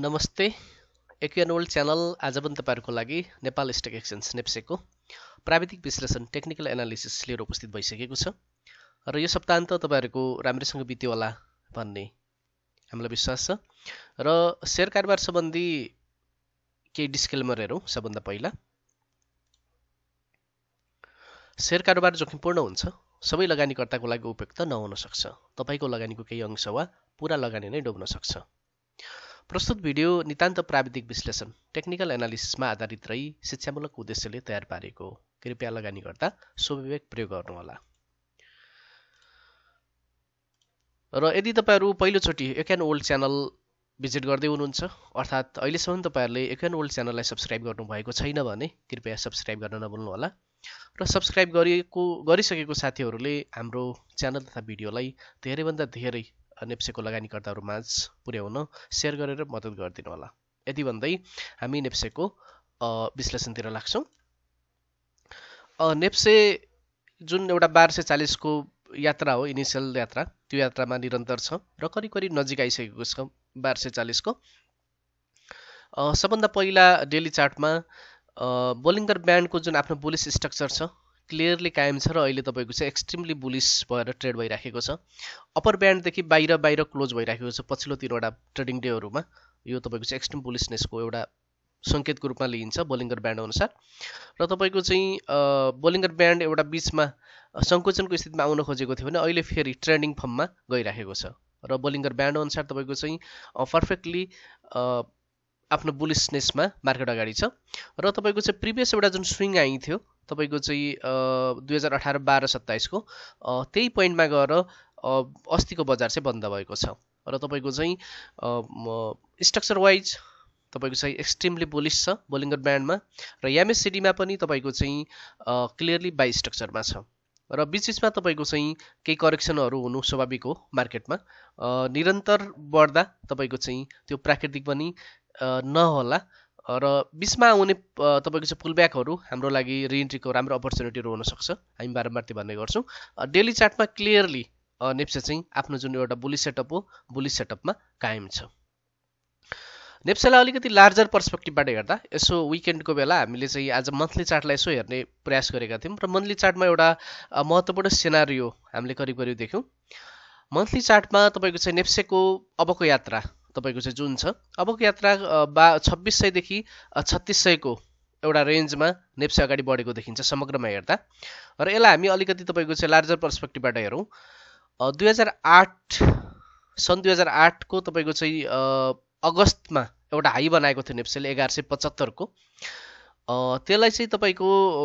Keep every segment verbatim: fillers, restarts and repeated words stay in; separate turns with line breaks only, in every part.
नमस्ते एक्युएन world channel आज पनि तपाईहरुको लागि नेपाल स्टक एक्सचेन्ज नेप्सेको प्राविधिक विश्लेषण टेक्निकल एनालिसिस लिएर उपस्थित भइसकेको छ र यो सप्ताहन्त तपाईहरुको राम्रैसँग बित्यो होला भन्ने हामीलाई विश्वास छ र शेयर कारोबार सम्बन्धी केही डिस्क्लेमर हेरौं। सबभन्दा पहिला शेयर कारोबार जोखिमपूर्ण हुन्छ, सबै लगानीकर्ताको लागि उपयुक्त नहुन सक्छ, तपाईको लगानीको केही अंश वा पूरा लगानी नै डुब्न सक्छ। प्रस्तुत भिडियो नितान्त प्राविधिक विश्लेषण टेक्निकल एनालिसिसमा आधारित रही शिक्षामूलक उद्देश्यले तयार पारेको हो। कृपया लगानी गर्दा स्वविवेक प्रयोग गर्नुहोला। र यदि तपाईहरु पहिलोचोटि एक्युएन वर्ल्ड च्यानल भिजिट गर्दै हुनुहुन्छ अर्थात् अहिलेसम्म तपाईहरुले एक्युएन वर्ल्ड च्यानललाई सब्स्क्राइब गर्नु भएको छैन भने कृपया सब्स्क्राइब गर्न नभुल्नु होला र सब्स्क्राइब गरेको गरिसकेको साथीहरुले हाम्रो च्यानल तथा भिडियोलाई धेरै भन्दा धेरै नेप्सेको लगानीकर्ताहरु माझ पुर्याउन शेयर गरेर मद्दत गरिदिनु होला। यति भन्दै हामी नेप्सेको विश्लेषणतिर लाग्छौं। नेप्से जुन एउटा बाह्र सय चालीस को यात्रा हो, इनिशियल यात्रा, त्यो यात्रामा निरन्तर छ र करिब करिब नजिक आइसकेको छ बाह्र सय चालीस को। सबभन्दा पहिला डेली चार्टमा बोलिङ्गर ब्यान्डको जुन आफ्नो बुलिश स्ट्रक्चर छ क्लियरली कायम छ र अहिले तपाईको चाहिँ एक्सट्रिमली बुलिश भएर ट्रेड भइराखेको छ। अपर ब्यान्ड देखि बाहिर बाहिर क्लोज भइराखेको छ पछिल्लो तीनवटा ट्रेडिङ डेहरुमा। यो तपाईको चाहिँ एक्सट्रिम बुलिशनेसको एउटा संकेतको रूपमा लिइन्छ बोलिङ्गर ब्यान्ड अनुसार र तपाईको चाहिँ बोलिङ्गर ब्यान्ड एउटा बीचमा संकोचनको स्थितिमा आउन खोजेको थियो भने अहिले फेरि ट्रेन्डिङ फर्ममा गइराखेको छ र बोलिङ्गर ब्यान्ड अनुसार तपाईको चाहिँ पर्फेक्टली आफ्नो बुलिशनेसमा मार्केट अगाडि छ र तपाईको चाहिँ प्रिभियस एउटा जुन स्विङ आई थियो तपाईको चाहिँ दुई हजार अठार बाह्र सत्ताइस को त्यही पोइन्टमा गएर अस्तिको बजार चाहिँ बन्द भएको छ र तपाईको चाहिँ स्ट्रक्चर वाइज तपाईको चाहिँ एक्सट्रिमली बुलिश छ बोलिङ्गर ब्यान्डमा र एमएससीडी मा पनि तपाईको चाहिँ क्लियरली बाइ स्ट्रक्चरमा छ र बीचबीचमा तपाईको चाहिँ केही करेक्सनहरु हुनु स्वाभाविक हो मार्केटमा। निरन्तर बढ्दा तपाईको चाहिँ त्यो प्राकृतिक पनि नहोला र बीचमा आउने तपाईको चाहिँ पुलब्याकहरु हाम्रो लागि रिइन्ट्रीको राम्रो अपर्च्युनिटीहरु हुन सक्छ। हामी बारम्बार त्यो भन्ने गर्छौं। डेली चार्टमा क्लियरली नेप्से चाहिँ आफ्नो जुन एउटा बुलिश सेटअप हो बुलिश सेटअपमा कायम छ। नेप्सेलाई अलिकति लार्जर पर्सपेक्टिभबाट हेर्दा यसो विकेन्डको बेला हामीले चाहिँ आज मन्थली चार्टलाई यसो हेर्ने प्रयास गरेका थियौं र मन्थली चार्टमा एउटा महत्त्वपूर्ण सिनारियो हामीले करिब करिब देख्यौं। मन्थली चार्टमा तपाईको चाहिँ नेप्सेको अबको यात्रा तपाईको चाहिँ जुन छ अबको यात्रा छब्बीस सय देखि छत्तीस सय को एउटा रेन्जमा नेप्से अगाडि बढेको देखिन्छ समग्रमा हेर्दा र यसलाई हामी अलिकति तपाईको चाहिँ लार्जर पर्सपेक्टिभबाट हेरौं। दुई हजार आठ सन् दुई हजार आठ को तपाईको चाहिँ अगस्तमा एउटा हाई बनाएको थियो नेप्सेले एघार सय पचहत्तर को। त्यसलाई चाहिँ तपाईको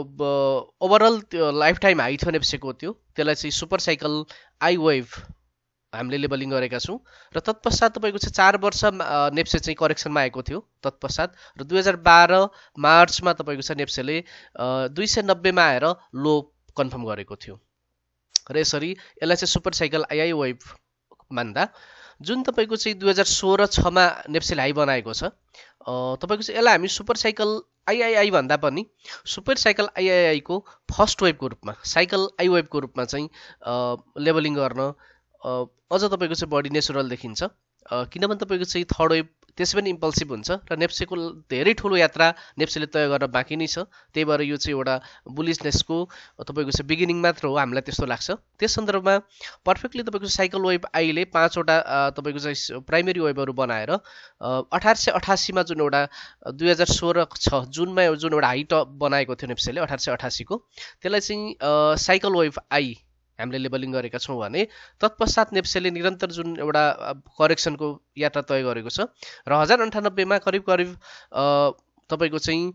ओभरअल लाइफ टाइम हाई थियो नेप्सेको त्यो त्यसलाई चाहिँ सुपर साइकल आई वेभ हामीले लेबलिङ गरेका छौं र तत्पश्चात तपाईको चाहिँ चार वर्ष नेप्से चाहिँ करेक्सनमा आएको थियो तत्पश्चात र दुई हजार बाह्र मार्चमा तपाईको चाहिँ नेप्सेले दुई सय नब्बे मा आएर लो कन्फर्म गरेको थियो र यसरी यसलाई चाहिँ सुपर साइकल आईआई वेभ मान्दा जुन तपाईको चाहिँ दुई हजार सोह्र छ मा नेप्सेले हाई बनाएको छ तपाईको चाहिँ यसलाई हामी सुपर साइकल आईआईआई भन्दा पनि सुपर साइकल आईआईआई को फर्स्ट वेभको रूपमा साइकल आई वेभको रूपमा चाहिँ लेबलिङ गर्न अझ तपाईको चाहिँ बडी नेचुरल देखिन्छ किनभने तपाईको चाहिँ थर्ड वेभ त्यसै पनि इम्पल्सिभ हुन्छ र नेप्सेको धेरै ठूलो यात्रा नेप्सेले तय गर्न बाँकी नै छ। त्यही भएर यो चाहिँ एउटा बुलिशनेसको तपाईको चाहिँ बिगिनिङ मात्र हो हामीलाई त्यस्तो लाग्छ। त्यस सन्दर्भमा पर्फेक्टली तपाईको साइकल वेभ आईले पाँचवटा तपाईको चाहिँ प्राइमेरी वेभहरु बनाएर अठार सय अठासी मा जुन एउटा दुई हजार सोह्र छ जुनमा जुन एउटा हाई टप बनाएको थियो नेप्सेले अठार सय अठासी को त्यसलाई चाहिँ साइकल वेभ आई हामीले लेबलिङ गरेका छौं भने तत्पश्चात नेप्सेले निरन्तर जुन एउटा करेक्सनको यात्रा तय गरेको छ र हजार अन्ठानब्बे मा करिब करिब तपाईको चाहिँ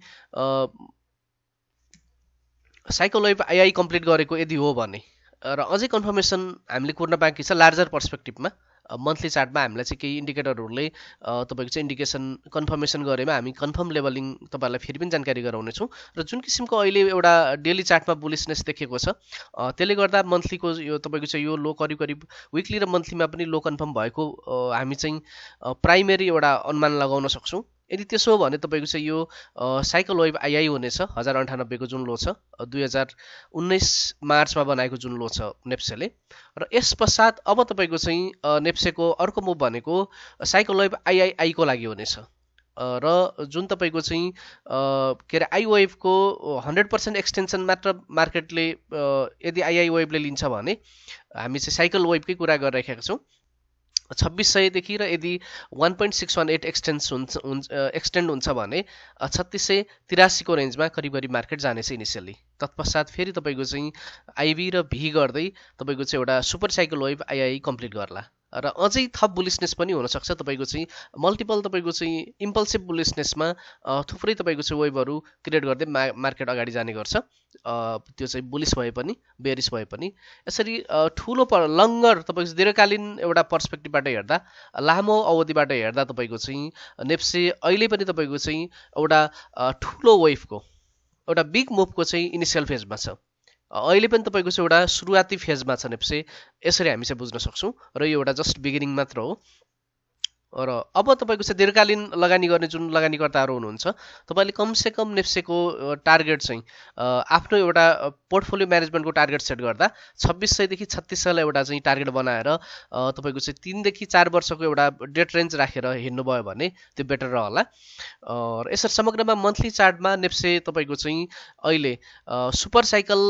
साइकल वेभ आईआई कम्प्लिट गरेको यदि हो भने र अझै कन्फर्मेसन हामीले कुर्न बाँकी छ लार्जर पर्सपेक्टिभमा मन्थली चार्टमा हामीलाई चाहिँ केही इन्डिकेटरहरुले तपाईको चाहिँ इन्डिकेसन कन्फर्मेसन गरेमा हामी कन्फर्म लेभलिङ तपाईहरुलाई फेरि पनि जानकारी गराउने छौं र जुन किसिमको अहिले एउटा डेली चार्टमा बुलिशनेस देखेको छ त्यसले गर्दा मन्थलीको यो तपाईको चाहिँ यो लो करिब करिब विकली र मन्थलीमा पनि लो कन्फर्म भएको हामी चाहिँ प्राइमेरी एउटा अनुमान लगाउन सक्छौं। यदि त्यसो हो भने तपाईँको चाहिँ यो साइकल वेभ आइआई हुनेछ हजार अन्ठानब्बेको जुन लो छ दुई हजार उन्नाइस मार्चमा बनाएको जुन लो छ नेप्सेले। र यस पश्चात अब तपाईँको चाहिँ नेप्सेको अर्को मुभ भनेको साइकल वेभ आइआइआईको लागि हुनेछ। र जुन तपाईँको चाहिँ के अरे आई वेभको हन्ड्रेड पर्सेन्ट एक्सटेन्सन मात्र मार्केटले यदि आइआई वेभले लिन्छ भने हामी चाहिँ साइकल वेभकै कुरा गरिरहेका छौँ। छब्बिस सयदेखि र यदि one point six one eight एक्सटेन्स हुन्छ एक्सटेन्ड हुन्छ भने छत्तिस सय तिरासीको रेन्जमा करिब करिब मार्केट जानेछ इनिसियली। तत्पश्चात फेरि तपाईँको चाहिँ आइभी र भी गर्दै तपाईँको चाहिँ एउटा super cycle wave II complete गर्ला र अझै थप बुलिसनेस पनि हुनसक्छ। तपाईँको चाहिँ मल्टिपल तपाईँको चाहिँ इम्पल्सिभ बुलिसनेसमा थुप्रै तपाईँको चाहिँ वेभहरू क्रिएट गर्दै मा मार्केट अगाडि जाने गर्छ। त्यो चाहिँ बुलिस भए पनि बेरिस भए पनि। यसरी ठुलो प लङ्गर तपाईँको दीर्घकालीन एउटा पर्सपेक्टिभबाट हेर्दा लामो अवधिबाट हेर्दा तपाईँको चाहिँ नेप्से अहिले पनि तपाईँको चाहिँ एउटा ठुलो वेभको एउटा बिग मुभको चाहिँ इनिसियल फेजमा छ। अहिले पनि तपाईँको चाहिँ एउटा सुरुवाती फेजमा छ नेप्से, यसरी हामी चाहिँ बुझ्न सक्छौँ। र यो एउटा जस्ट बिगिनिङ मात्र हो। र अब तपाईँको चाहिँ दीर्घकालीन लगानी गर्ने जुन लगानीकर्ताहरू हुनुहुन्छ तपाईँले कमसेकम नेप्सेको टार्गेट चाहिँ आफ्नो एउटा पोर्टफोलियो म्यानेजमेन्टको टार्गेट सेट गर्दा छब्बिस सयदेखि छत्तिस सयलाई एउटा चाहिँ टार्गेट बनाएर तपाईँको चाहिँ तिनदेखि चार वर्षको एउटा डेट रेन्ज राखेर हिँड्नुभयो भने त्यो बेटर रहला। र यसरी समग्रमा मन्थली चार्टमा नेप्से तपाईँको चाहिँ अहिले सुपर साइकल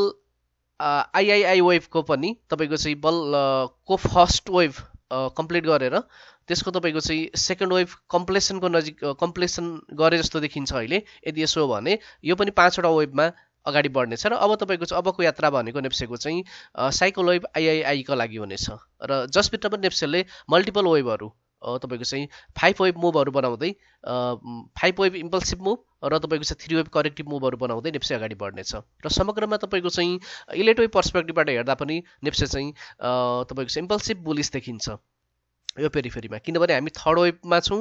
आइआइआई वेभको पनि तपाईँको चाहिँ बल को फर्स्ट वेभ कम्प्लिट गरेर त्यसको तपाईँको चाहिँ सेकेन्ड वेभ कम्प्लेसनको नजिक कम्प्लेसन गरे जस्तो देखिन्छ अहिले। यदि यसो हो भने यो पनि पाँचवटा वेभमा अगाडि बढ्नेछ र अब तपाईँको चाहिँ अबको यात्रा भनेको नेप्सेको चाहिँ साइकल वेभ आइआइआईको लागि हुनेछ। र जसभित्र पनि नेप्सेले मल्टिपल वेभहरू तपाईँको चाहिँ फाइभ वेभ मुभहरू बनाउँदै फाइभ वेभ इम्पल्सिभ मुभ र तपाईँको चाहिँ थ्री वेभ करेक्टिभ मुभहरू बनाउँदै नेप्से अगाडि बढ्नेछ। र समग्रमा तपाईँको चाहिँ इलेक्ट्रोवेभ पर्सपेक्टिभबाट हेर्दा पनि नेप्से चाहिँ तपाईँको चाहिँ इम्पल्सिभ बुलिस देखिन्छ यो पेरिफेरीमा, किनभने हामी थर्ड वेभमा छौँ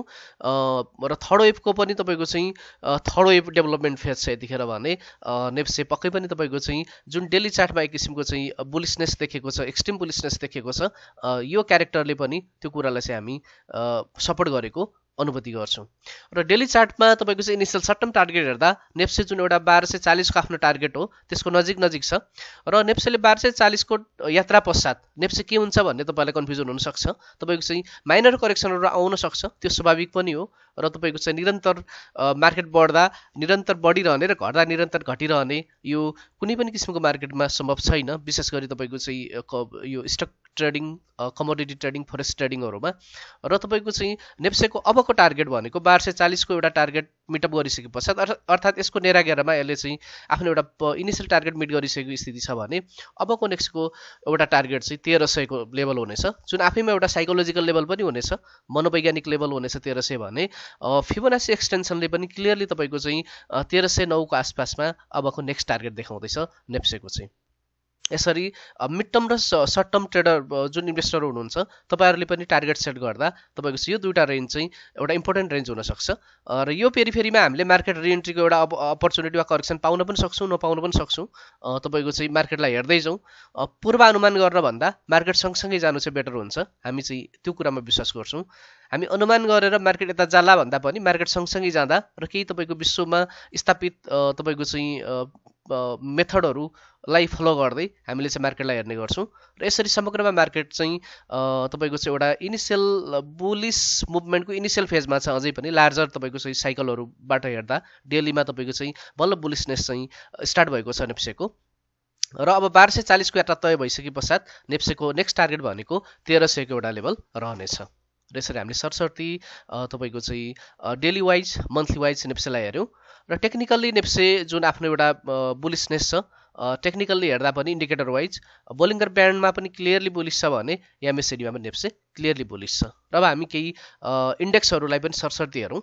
र थर्ड वेभको पनि तपाईँको चाहिँ थर्ड वेभ डेभलपमेन्ट फेज छ यतिखेर भने नेप्से पक्कै पनि तपाईँको चाहिँ जुन डेली चार्टमा एक किसिमको चाहिँ बुलिसनेस देखेको छ, एक्सट्रिम बुलिसनेस देखेको छ, यो क्यारेक्टरले पनि त्यो कुरालाई चाहिँ हामी सपोर्ट गरेको अनुभूति गर्छौँ। र डेली चार्टमा तपाईँको चाहिँ इनिसियल सर्ट टर्म टार्गेट हेर्दा नेप्से जुन एउटा बाह्र सय चालिसको आफ्नो टार्गेट हो त्यसको नजिक नजिक छ र नेप्सेले बाह्र सय चालिसको यात्रा पश्चात नेप्से के हुन्छ भन्ने तपाईँलाई कन्फ्युजन हुनसक्छ। तपाईँको चाहिँ माइनर करेक्सनहरू आउन सक्छ, त्यो स्वाभाविक पनि हो। र तपाईँको चाहिँ निरन्तर मार्केट बढ्दा निरन्तर बढिरहने र घट्दा निरन्तर घटिरहने यो कुनै पनि किसिमको मार्केटमा सम्भव छैन, विशेष गरी तपाईँको चाहिँ यो stock trading, commodity trading, forex ट्रेडिङहरूमा। र तपाईँको चाहिँ नेप्सेको अबको टार्गेट भनेको बाह्र सय चालिसको एउटा टार्गेट मिटअप गरिसके पश्चात अर्थात् यसको नेरागेरामा यसले चाहिँ आफ्नो एउटा इनिसियल टार्गेट मिट गरिसकेको स्थिति छ भने अबको नेक्स्टको एउटा टार्गेट चाहिँ तेह्र सयको लेभल हुनेछ, जुन आफैमा एउटा साइकोलोजिकल लेभल पनि हुनेछ, मनोवैज्ञानिक लेभल हुनेछ तेह्र सय भने फिबोनाची एक्सटेन्सनले पनि क्लियरली तपाईँको चाहिँ तेह्र सय नौको आसपासमा अबको नेक्स्ट टार्गेट देखाउँदैछ नेप्सेको चाहिँ। यसरी मिड टर्म र सर्ट टर्म ट्रेडर जुन इन्भेस्टर हुनुहुन्छ तपाईँहरूले पनि टार्गेट सेट गर्दा तपाईँको चाहिँ यो दुईवटा रेन्ज चाहिँ एउटा इम्पोर्टेन्ट रेन्ज हुनसक्छ। र यो पेरिफेरीमा हामीले मार्केट रिएन्ट्रीको एउटा अपर्च्युनिटी वा करेक्सन पाउन पनि सक्छौँ, नपाउन पनि सक्छौँ। तपाईँको चाहिँ मार्केटलाई हेर्दै जाउँ, पूर्वानुमान गरेर भन्दा मार्केट सँगसँगै जानु चाहिँ बेटर हुन्छ, हामी चाहिँ त्यो कुरामा विश्वास गर्छौँ। हामी अनुमान गरेर मार्केट यता जाला भन्दा पनि मार्केट सँगसँगै जाँदा र केही तपाईँको विश्वमा स्थापित तपाईँको चाहिँ मेथडहरूलाई फलो गर्दै हामीले चाहिँ मार्केटलाई हेर्ने गर्छौँ। र यसरी समग्रमा मार्केट चाहिँ तपाईँको चाहिँ एउटा इनिसियल बुलिस मुभमेन्टको इनिसियल फेजमा छ अझै पनि। लार्जर तपाईँको चाहिँ साइकलहरूबाट हेर्दा डेलीमा तपाईँको चाहिँ बल्ल बुलिसनेस चाहिँ स्टार्ट भएको छ नेप्सेको। र अब बाह्र सय चालिसको यात्रा तय भइसके पश्चात नेप्सेको नेक्स्ट टार्गेट भनेको तेह्र सयको एउटा लेभल रहनेछ। र यसरी हामीले सरसर्ती तपाईँको चाहिँ डेली वाइज मन्थली वाइज नेप्सेलाई हेऱ्यौँ। र टेक्निकल्ली नेप्से जुन आफ्नो एउटा बुलिसनेस छ, टेक्निकल्ली हेर्दा पनि इन्डिकेटर वाइज बोलिङ्गर ब्यान्डमा पनि क्लियरली बुलिस छ भने एमएससीडीमा पनि नेप्से क्लियरली बुलिस छ। र अब हामी केही इन्डेक्सहरूलाई पनि सरसर्ती हेरौँ।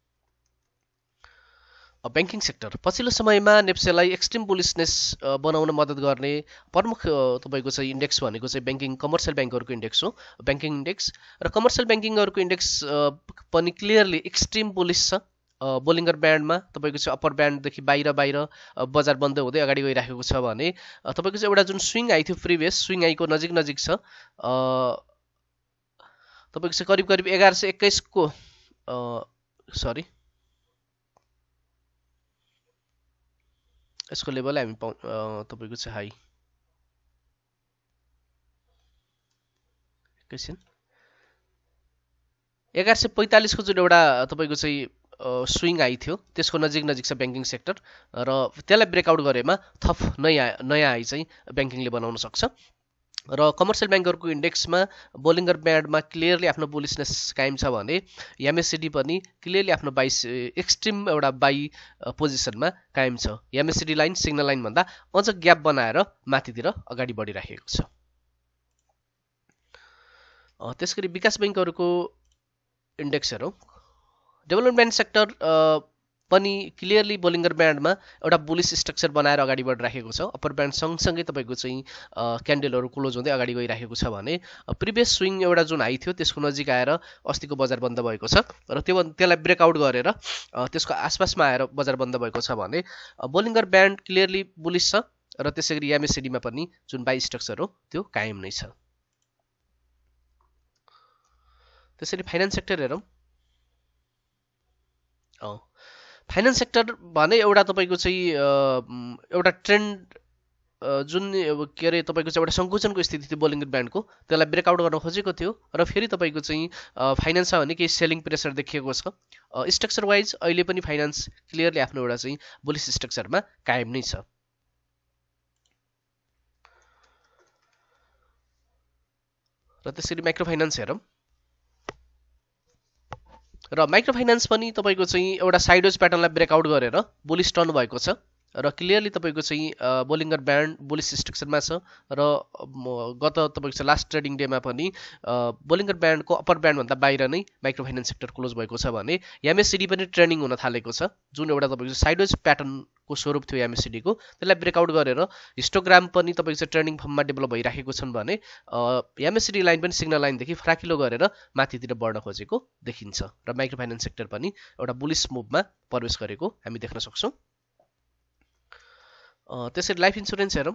ब्याङ्किङ सेक्टर पछिल्लो समयमा नेप्सेलाई एक्सट्रिम बुलिसनेस बनाउन मद्दत गर्ने प्रमुख तपाईँको चाहिँ इन्डेक्स भनेको चाहिँ ब्याङ्किङ कमर्सियल ब्याङ्कहरूको इन्डेक्स हो, ब्याङ्किङ इन्डेक्स। र कमर्सियल ब्याङ्किङहरूको इन्डेक्स पनि क्लियरली एक्सट्रिम बुलिस छ। बोलिङ्गर ब्यान्डमा तपाईँको चाहिँ अप्पर ब्यान्डदेखि बाहिर बाहिर बजार बन्द हुँदै अगाडि गइराखेको छ भने तपाईँको चाहिँ एउटा जुन स्विङ हाई थियो प्रिभियस स्विङ हाईको नजिक नजिक छ, तपाईँको चाहिँ करिब करिब एघार सय एक्काइसको सरी यसको लेभल हामी पाउ तपाईँको चाहिँ हाई एकैछिन एघार सय पैँतालिसको जुन एउटा तपाईँको चाहिँ स्विङ हाई थियो त्यसको नजिक नजिक छ ब्याङ्किङ सेक्टर र त्यसलाई ब्रेकआउट गरेमा थप नयाँ नयाँ हाई चाहिँ ब्याङ्किङले बनाउन सक्छ र कमर्सियल ब्याङ्कहरूको इन्डेक्समा बोलिङ्गर ब्यान्डमा क्लियरली आफ्नो बुलिसनेस कायम छ भने एमएससिडी पनि क्लियरली आफ्नो बाई एक्सट्रिम एउटा बाई पोजिसनमा कायम छ। एमएससिडी लाइन सिग्नल लाइन भन्दा अझ ग्याप बनाएर माथितिर अगाडि बढिरहेको छ। त्यसगरी विकास बैङ्कहरूको इन्डेक्स हेरौँ। डेभलपमेन्ट सेक्टर पनि क्लियरली बोलिङ्गर ब्यान्डमा एउटा बुलिस स्ट्रक्चर बनाएर अगाडि बढिरहेको छ। अप्पर ब्यान्ड सँगसँगै तपाईँको चाहिँ क्यान्डलहरू क्लोज हुँदै अगाडि गइरहेको छ भने प्रिभियस स्विङ एउटा जुन हाई थियो त्यसको नजिक आएर अस्तिको बजार बन्द भएको छ र त्यो त्यसलाई ब्रेकआउट गरेर त्यसको आसपासमा आएर बजार बन्द भएको छ भने बोलिङ्गर ब्यान्ड क्लियरली बुलिस छ र त्यसै गरी एमएससिडीमा पनि जुन बाई स्ट्रक्चर हो त्यो कायम नै छ। त्यसरी फाइनान्स सेक्टर हेरौँ। फाइनान्स सेक्टर भने एउटा तपाईँको चाहिँ एउटा ट्रेन्ड जुन के अरे तपाईँको चाहिँ एउटा सङ्कुचनको स्थिति थियो बोलिङ्गर ब्यान्डको त्यसलाई ब्रेकआउट गर्न खोजेको थियो र फेरि तपाईँको चाहिँ फाइनेन्समा भने केही सेलिङ प्रेसर देखिएको छ। स्ट्रक्चर वाइज अहिले पनि फाइनेन्स क्लियरली आफ्नो एउटा चाहिँ बुलिस स्ट्रक्चरमा कायम नै छ। र त्यसरी माइक्रो फाइनेन्स हेरौँ। र माइक्रो फाइनेन्स पनि तपाईँको चाहिँ एउटा साइडवेज प्याटर्नलाई ब्रेकआउट गरेर बुलिस टर्न भएको छ र क्लियरली तपाईँको चाहिँ बोलिङ्गर ब्यान्ड बुलिस स्ट्रक्चरमा छ र गत तपाईँको चाहिँ लास्ट ट्रेडिङ डेमा पनि बोलिङ्गर ब्यान्डको अप्पर ब्यान्डभन्दा बाहिर नै माइक्रो फाइनेन्स सेक्टर क्लोज भएको छ भने एमएससिडी पनि ट्रेनिङ हुन थालेको छ। जुन एउटा तपाईँको साइडवेज प्याटर्नको स्वरूप थियो एमएससिडीको त्यसलाई ब्रेकआउट गरेर हिस्टोग्राम पनि तपाईँको चाहिँ ट्रेनिङ फर्ममा डेभलप भइराखेको छन् भने एमएससिडी लाइन पनि सिग्नल लाइनदेखि फराकिलो गरेर माथितिर बढ्न खोजेको देखिन्छ र माइक्रो फाइनेन्स सेक्टर पनि एउटा बुलिस मुभमा प्रवेश गरेको हामी देख्न सक्छौँ। त्यसरी लाइफ इन्सुरेन्स हेरौँ।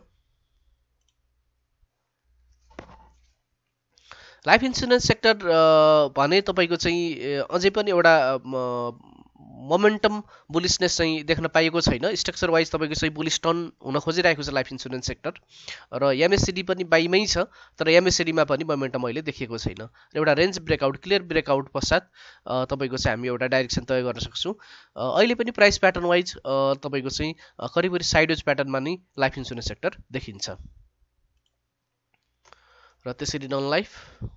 लाइफ इन्सुरेन्स सेक्टर भने तपाईँको चाहिँ अझै पनि एउटा मोमेन्टम बुलिसनेस चाहिँ देख्न पाइएको छैन। स्ट्रक्चर वाइज तपाईँको चाहिँ बुलिस टर्न हुन खोजिरहेको छ लाइफ इन्सुरेन्स सेक्टर र एमएससिडी पनि बाईमै छ तर एमएससिडीमा पनि मोमेन्टम अहिले देखिएको छैन। एउटा रेन्ज ब्रेकआउट क्लियर ब्रेकआउट पश्चात तपाईँको चाहिँ हामी एउटा डाइरेक्सन तय गर्न सक्छौँ। अहिले पनि प्राइस प्याटर्न वाइज तपाईँको चाहिँ करिब करिब साइडवेज प्याटर्नमा नै लाइफ इन्सुरेन्स सेक्टर देखिन्छ। र त्यसरी नन लाइफ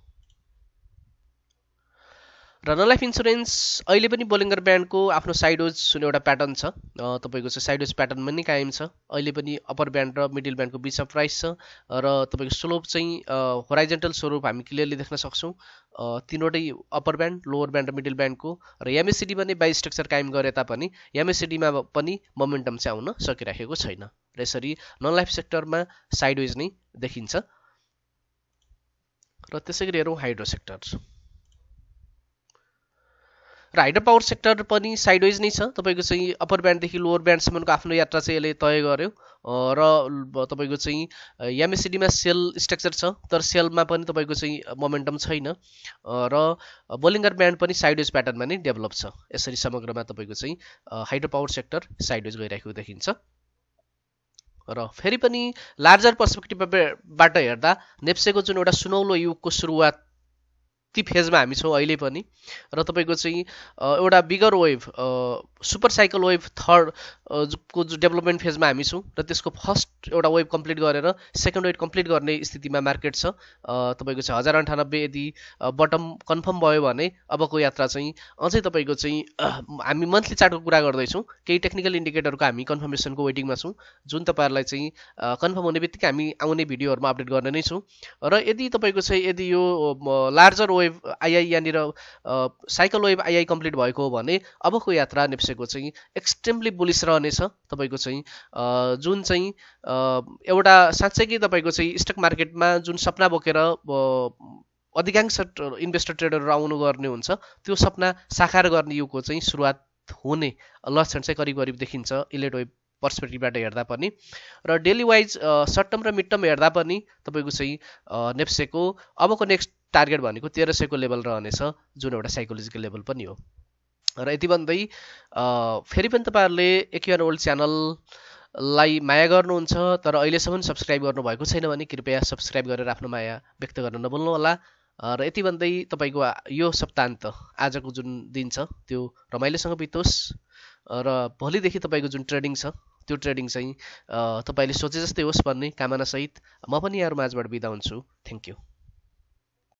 र नन लाइफ इन्सुरेन्स अहिले पनि बोलिङ्गर ब्यान्डको आफ्नो साइडवेज जुन एउटा प्याटर्न छ तपाईँको चाहिँ साइडवेज प्याटर्नमा नै कायम छ। अहिले पनि अप्पर ब्यान्ड र मिडल ब्यान्डको बिचमा प्राइस छ र तपाईँको स्लोप चाहिँ होराइजेन्टल स्वरूप हामी क्लियरली देख्न सक्छौँ। तीनवटै अप्पर ब्यान्ड लोवर ब्यान्ड र मिडल ब्यान्डको र एमएससिडीमा नै बाई स्ट्रक्चर कायम गरे तापनि एमएससिडीमा पनि मोमेन्टम चाहिँ आउन सकिरहेको छैन र यसरी नन लाइफ सेक्टरमा साइडवेज नै देखिन्छ। र त्यसै गरी हेरौँ हाइड्रो सेक्टर र हाइड्रो पावर सेक्टर पनि साइडवेज नै छ। तपाईँको चाहिँ अप्पर ब्यान्डदेखि लोवर ब्यान्डसम्मको आफ्नो यात्रा चाहिँ यसले तय गर्यो र तपाईँको चाहिँ एमएससिडीमा सेल स्ट्रक्चर छ तर सेलमा पनि तपाईँको चाहिँ मोमेन्टम छैन र बोलिङ्गर ब्यान्ड पनि साइडवेज प्याटर्नमा नै डेभलप छ। यसरी समग्रमा तपाईँको चाहिँ हाइड्रो पावर सेक्टर साइडवेज गइरहेको देखिन्छ। र फेरि पनि लार्जर पर्सपेक्टिभबाट हेर्दा नेप्सेको जुन एउटा सुनौलो युगको सुरुवात ती फेजमा हामी छौँ अहिले पनि र तपाईँको चाहिँ एउटा bigger wave super cycle wave third को जो डेभलपमेन्ट फेजमा हामी छौँ र त्यसको फर्स्ट एउटा वेभ कम्प्लिट गरेर सेकेन्ड वेभ कम्प्लिट गर्ने स्थितिमा मार्केट छ। तपाईँको चाहिँ हजार अन्ठानब्बे यदि बटम कन्फर्म भयो भने अबको यात्रा चाहिँ अझै तपाईँको चाहिँ हामी मन्थली चार्टको कुरा गर्दैछौँ। केही टेक्निकल इन्डिकेटरको हामी कन्फर्मेसनको वेटिङमा छौँ जुन तपाईँहरूलाई चाहिँ कन्फर्म हुने बित्तिकै हामी आउने भिडियोहरूमा अपडेट गर्ने नै छौँ। र यदि तपाईँको चाहिँ यदि यो लार्जर वेभ आइआई यहाँनिर साइकल वेभ आइआई कम्प्लिट भएको हो भने अबको यात्रा नेप्सेको चाहिँ एक्सट्रिमली बुलिस रहनेछ। तपाईँको चाहिँ जुन चाहिँ एउटा साँच्चैकै तपाईँको चाहिँ स्टक मार्केटमा जुन सपना बोकेर अधिकांश इन्भेस्टर ट्रेडरहरू आउनु गर्ने हुन्छ त्यो सपना साकार गर्ने युगको चाहिँ सुरुवात हुने लक्षण चाहिँ करिब करिब देखिन्छ इलेट वेभ पर्सपेक्टिभबाट हेर्दा पनि। र डेली वाइज सर्ट टर्म र मिड टर्म हेर्दा पनि तपाईँको चाहिँ नेप्सेको अबको नेक्स्ट टार्गेट भनेको तेह्र सयको लेभल रहनेछ जुन एउटा साइकोलोजिकल लेभल पनि हो। र यति भन्दै फेरि पनि तपाईँहरूले एक्युआर वर्ल्ड च्यानल लाई माया गर्नुहुन्छ तर अहिलेसम्म सब्सक्राइब गर्नुभएको छैन भने कृपया सब्सक्राइब गरेर आफ्नो माया व्यक्त गर्न नभुल्नुहोला। अ, र यति भन्दै तपाईँको आ- यो सप्ताहन्त आजको जुन दिन छ त्यो रमाइलोसँग बितोस्। अ, र भोलिदेखि तपाईँको जुन ट्रेडिङ छ त्यो ट्रेडिङ चाहिँ अ, तपाईँले सोचे जस्तै होस् भन्ने कामनासहित म पनि यहाँहरू माझबाट बिदा हुन्छु। Thank you.